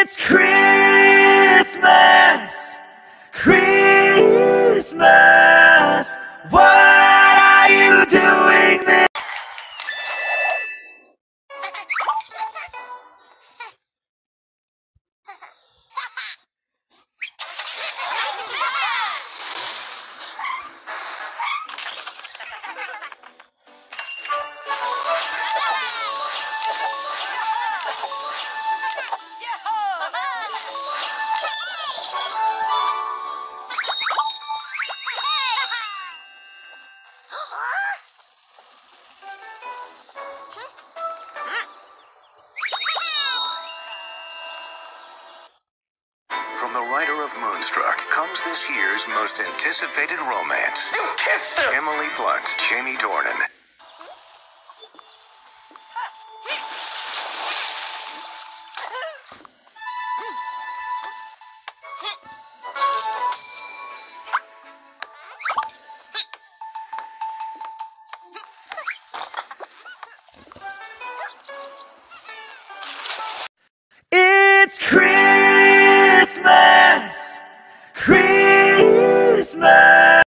It's Christmas, Christmas. What are you doing this? From the writer of Moonstruck comes this year's most anticipated romance. You kissed her! Emily Blunt, Jamie Dornan. It's Christmas, Christmas.